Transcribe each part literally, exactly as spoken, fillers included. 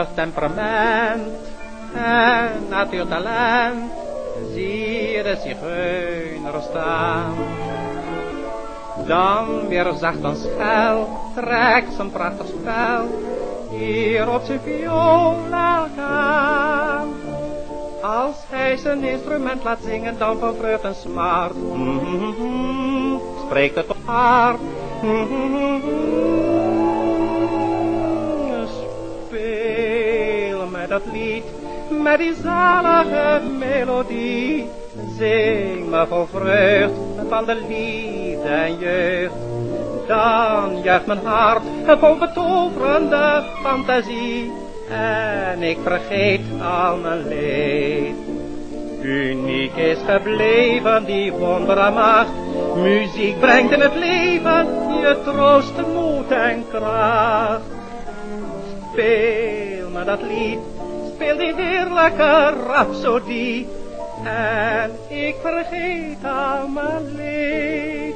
als temperament en natuurtalent zie je de zigeuner staan. Dan weer zacht en schel trekt zijn prachtig spel hier op zijn viool gaan. Als hij zijn instrument laat zingen, dan van vreugde en smart mm-hmm, spreekt het op hart. Mm-hmm, speel met dat lied, met die zalige melodie. Zing me vol vreugd van de liefde en jeugd. Dan juicht mijn hart vol betoverende fantasie. En ik vergeet al mijn leed. Uniek is gebleven die wondermacht. Muziek brengt in het leven je troost, moed en kracht. Speel me dat lied, speel die heerlijke rhapsodie. En ik vergeet al mijn leed.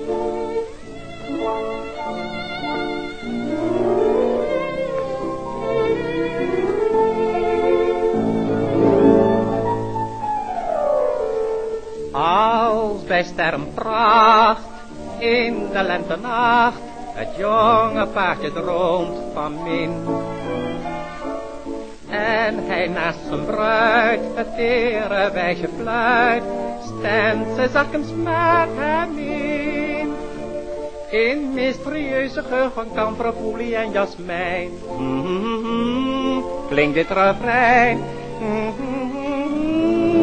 Als bij sterrenpracht in de lentenacht het jonge paardje droomt van min. En hij naast zijn bruid het tere wijsje fluit, stemt zij zachtjes met hem in. In mysterieuze geur van kamperfoelie en jasmijn mm-hmm, klinkt dit refrein. Mm-hmm,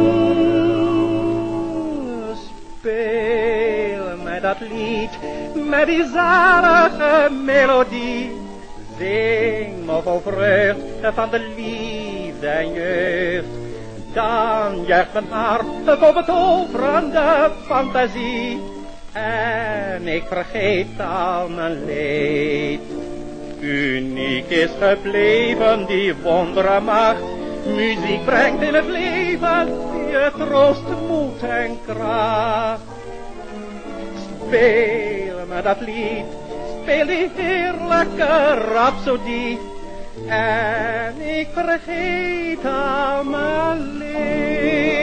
speel mij dat lied met die zalige melodie. Zing me vol vreugd van de liefde en jeugd. Dan juicht mijn hart vol betoverende fantasie. En ik vergeet al mijn leed. Uniek is gebleven die wondermacht. Muziek brengt in het leven je troost, moed en kracht. Speel me dat lied, speel die heerlijke rhapsodie. En ik vergeet al mijn leed.